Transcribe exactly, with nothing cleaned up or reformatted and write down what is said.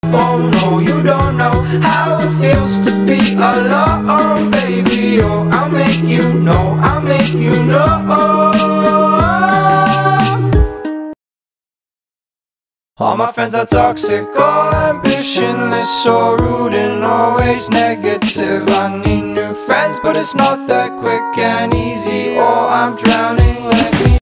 Oh no, you don't know how it feels to be alone, baby. Oh, I'll make you know, I'll make you know. All my friends are toxic, all ambitionless, so rude and always negative. I need new friends, but it's not that quick and easy, or I'm drowning. Let me